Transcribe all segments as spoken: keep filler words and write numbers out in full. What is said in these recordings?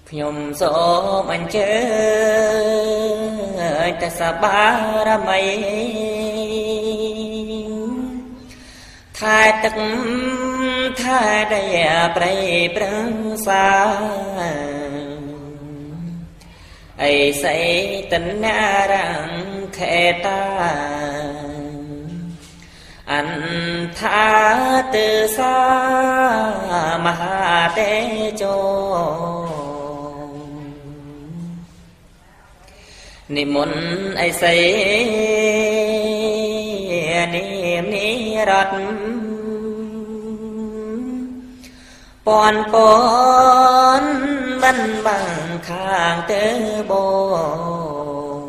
ខ្ញុំសូមអញ្ជើញតែសបារមីថែទឹកថែដីព្រៃព្រឹងសាអីសៃតនារាំងខេតាអន្ថាទិសាមហាតេជោនិមន្តអីសីនិមនិរតពន់ពន់បានបាំងខាងទៅបង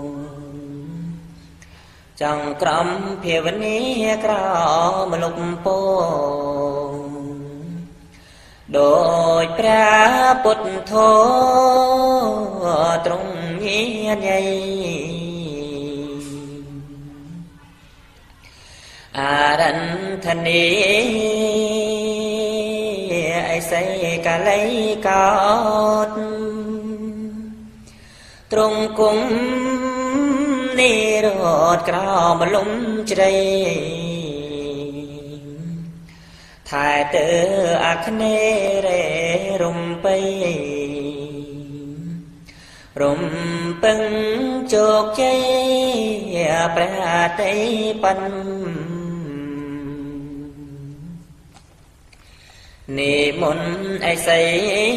ចង់ក្រំភាវនាក្រមលុបពងដោយព្រះពុទ្ធោទ្រង់ញាណញៃអារន្ធនីអីសៃកាលៃកោតទ្រង់គង់និរោធក្រមលំជ្រៃថែទៅអាគ្នេរេរំបៃរំពឹងជោគជ័យព្រះតីបិណ្ឌនិមន្តអីសី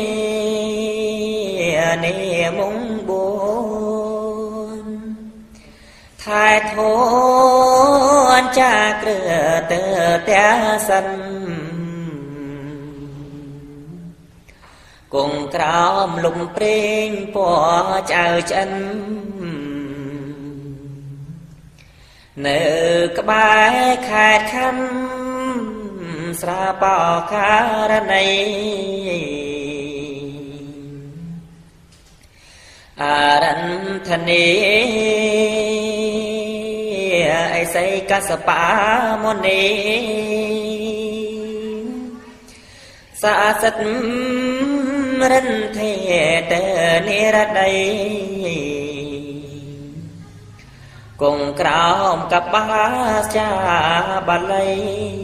និមន្តបួនថែធនចាក្រឺទៅតាសិនគង់ក្រោមលំព្រេងពណ៌ចៅឆ្អិននៅក្បែរខេត្តខំស្រាបោការណីអារន្ធនីអីសៃកសបាមុនីសាសិតរិនទេតនិរដីគង់ក្រោមកបាចាបាលី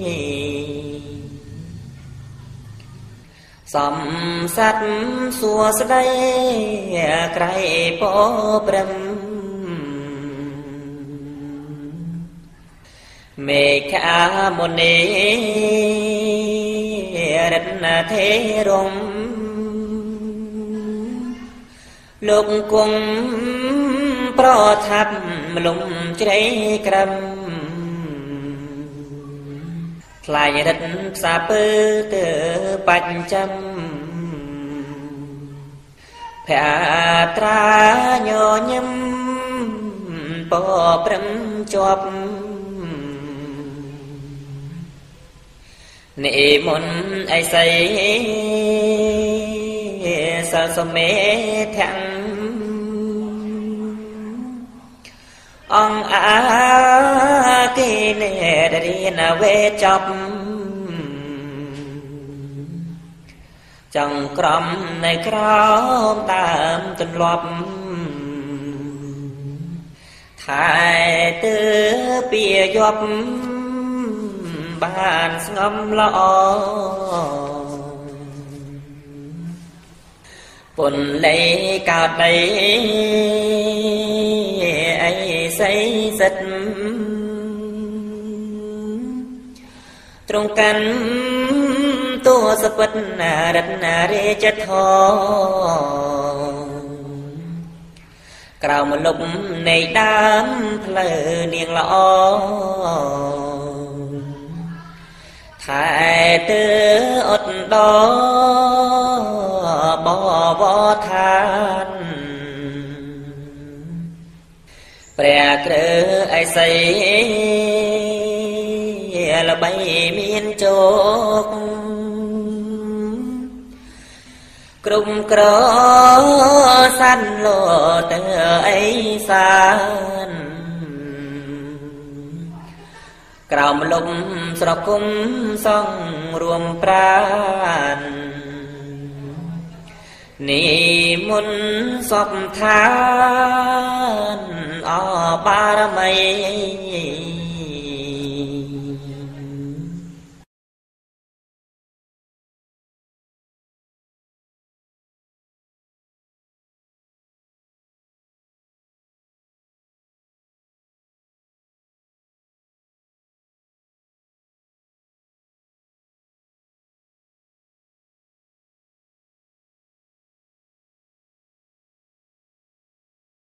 សំសត្វសួស្ដីក្រៃពោព្រំមេខាមុនីរតនទេរំលោកគង់ប្រថាប់មលំជ្រៃក្រំថ្លៃរិទ្ធផ្សាពើទៅបច្ចំភ័ត្រាញញឹមពព្រំជាប់និមន្តអីសីសសមេធាំងអង្គអាគិនេរីនវេចប់ចង្ក្រំនៃក្រោមតាមទន្លាប់ថែទៅពីយប់បានស្ងំល្អពុនលេកោតដីអីសៃសិតទ្រង់កាន់តួសពិតរតនារេចធក្រៅមលុបនៃដើមផ្លូវនាងល្អថែទៅអត់ដបវឋានព្រះក្រឺអីសីល្បីមានជោគក្រុមក្រសាន់លោទៅអីសានក្រោមលំស្រគុំសងរួមប្រានนิมนต์ศพทานอบารมี